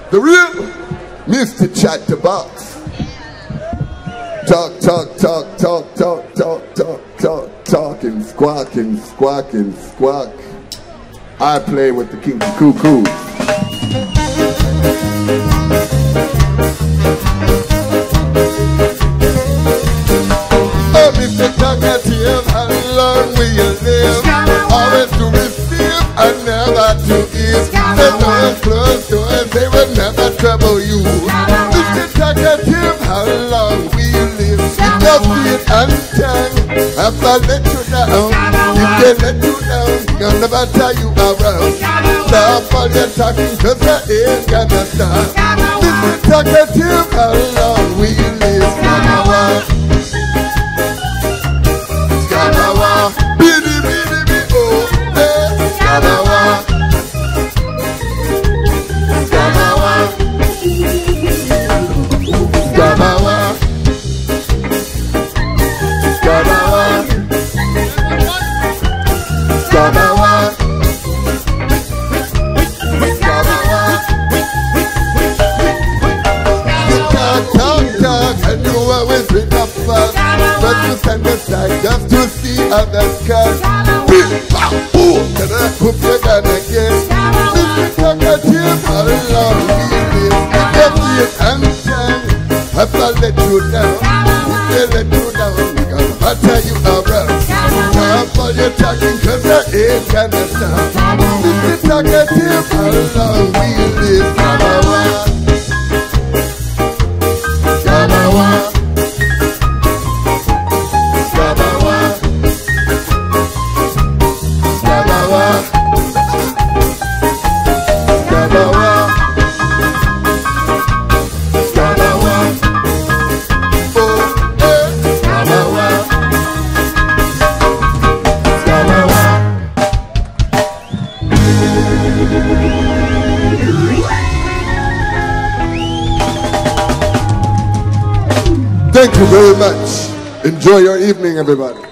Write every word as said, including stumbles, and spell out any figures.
The real Mister Chatterbox. Talk, talk, talk, talk, talk, talk, talk, talk, talking, squawking, squawking, squawk. I play with the kinky cuckoo. Oh, Mister Talkative, how long will you live? Always to receive and never to give. They know closed doors, they will never trouble you. Mister Talkative, how long will you live? Your feet and tongue have to let you down. If they let you down, they'll never tie you around. Stop all your talking, cause I ain't gonna stop. Mister Talkative, how long will you live? Scamawa, Scamawa, biddy biddy biddy, oh, eh, Scamawa, Scamawa, Scamawa, Scamawa, Scamawa, Scamawa. You talk, talk, talk, and you always bring up fast, but you stand aside just to see others cast. Big pow, boom, can I put you down again? Mister Talkative, how long will you live? If you feel and tongue have to let you down. If they let you down, because I tell you around. Stop all your talking, cause I ain't gonna stop. Mister Talkative, how long will you live? Scamawa, Scamawa, Scamawa, Scamawa, Scamawa, Scamawa, oh, eh, Scamawa, Scamawa. Thank you very much. Enjoy your evening, everybody.